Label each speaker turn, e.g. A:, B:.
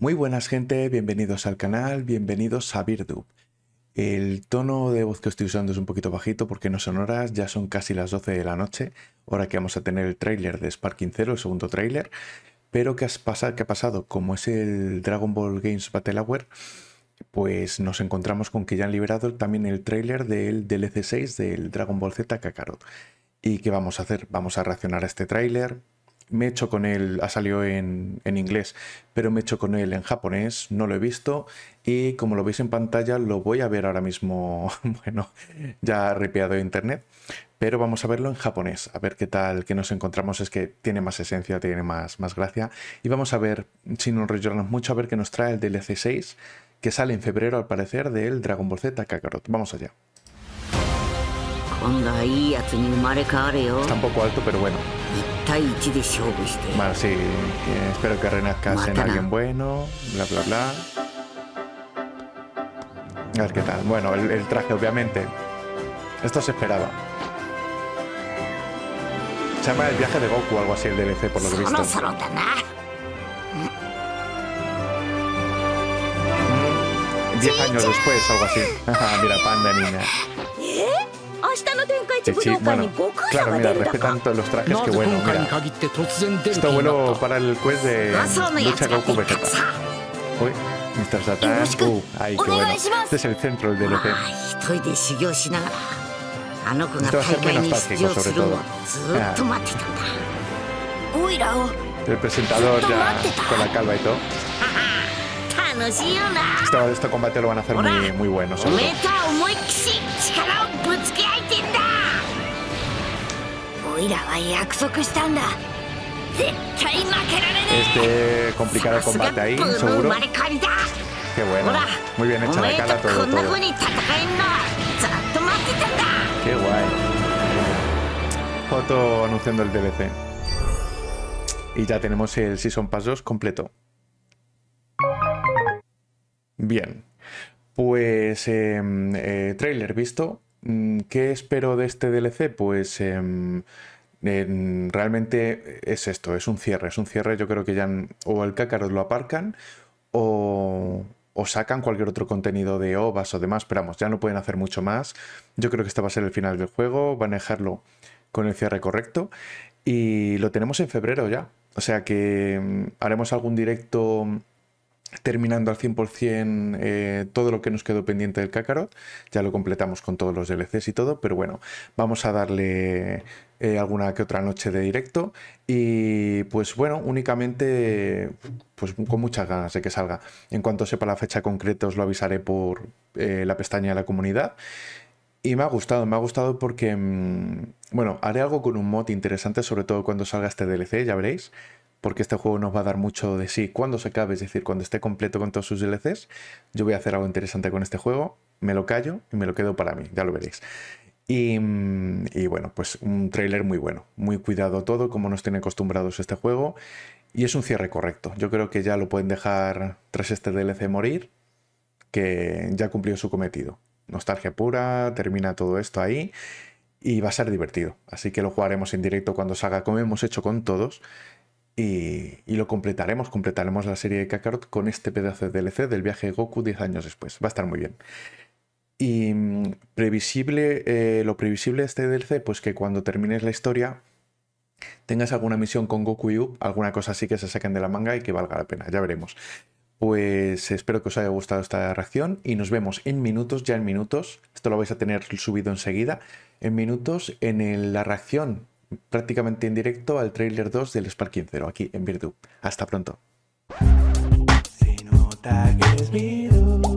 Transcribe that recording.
A: Muy buenas gente, bienvenidos al canal, bienvenidos a Birdub. El tono de voz que estoy usando es un poquito bajito porque no son horas, ya son casi las 12 de la noche, hora que vamos a tener el tráiler de Sparking Zero, el segundo tráiler. Pero ¿qué ha pasado? Como es el Dragon Ball Games Battle Hour, pues nos encontramos con que ya han liberado también el tráiler del DLC 6 del Dragon Ball Z Kakarot. ¿Y qué vamos a hacer? Vamos a reaccionar a este tráiler. Me he hecho con él, ha salido en inglés, pero me he hecho con él en japonés, no lo he visto y como lo veis en pantalla lo voy a ver ahora mismo, bueno, ya ripeado de internet, pero vamos a verlo en japonés, a ver qué tal, que nos encontramos, es que tiene más esencia, tiene más gracia y vamos a ver, sin enrollarnos mucho, a ver qué nos trae el DLC 6, que sale en febrero al parecer del Dragon Ball Z Kakarot. Vamos allá. Está un poco alto, pero bueno. Bueno, sí, espero que renazcas en alguien bueno, bla bla bla. A ver qué tal. Bueno, el traje, obviamente. Esto se esperaba. Se llama El viaje de Goku o algo así el DLC, por lo que he visto. 10 años después, algo así. Mira, panda niña. Sí, bueno, claro, mira, respetan todos los trajes, que bueno, mira. Esto bueno para el quest de lucha Goku Vegeta. Uy, Mr. Satan, ay, qué bueno. Este es el centro del DLC. Esto va a ser muy nostálgico, sobre todo. El presentador ya con la calva y todo. Este combate lo van a hacer muy bueno, seguro. Este complicar el combate ahí, seguro. Qué bueno. Muy bien hecha la cara, todo. Qué guay. Foto anunciando el DLC. Y ya tenemos el Season Pass 2 completo. Bien. Pues tráiler visto. ¿Qué espero de este DLC? Pues realmente es esto, es un cierre. Yo creo que ya o el Kakarot lo aparcan o sacan cualquier otro contenido de OVAs o demás, pero vamos, ya no pueden hacer mucho más. Yo creo que este va a ser el final del juego, van a dejarlo con el cierre correcto y lo tenemos en febrero ya. O sea que haremos algún directo terminando al 100% todo lo que nos quedó pendiente del Kakarot. Ya lo completamos con todos los DLCs y todo, pero bueno, vamos a darle alguna que otra noche de directo y pues bueno, únicamente pues con muchas ganas de que salga. En cuanto sepa la fecha concreta os lo avisaré por la pestaña de la comunidad. Y me ha gustado porque, bueno, haré algo con un mod interesante, sobre todo cuando salga este DLC, ya veréis. Porque este juego nos va a dar mucho de sí cuando se acabe, es decir, cuando esté completo con todos sus DLCs. Yo voy a hacer algo interesante con este juego, me lo callo y me lo quedo para mí, ya lo veréis. Y bueno, pues un tráiler muy bueno, muy cuidado todo, como nos tiene acostumbrados este juego. Y es un cierre correcto, yo creo que ya lo pueden dejar tras este DLC morir, que ya cumplió su cometido. Nostalgia pura, termina todo esto ahí y va a ser divertido. Así que lo jugaremos en directo cuando salga, como hemos hecho con todos. Y lo completaremos la serie de Kakarot con este pedazo de DLC del viaje de Goku 10 años después. Va a estar muy bien. Y lo previsible de este DLC, pues que cuando termines la historia tengas alguna misión con Goku y Up, alguna cosa así que se saquen de la manga y que valga la pena, ya veremos. Pues espero que os haya gustado esta reacción y nos vemos en minutos, ya en minutos. Esto lo vais a tener subido enseguida, en minutos, en la reacción prácticamente en directo al tráiler 2 del Sparking Zero, aquí en Birdub. Hasta pronto. Se nota que es Birdub.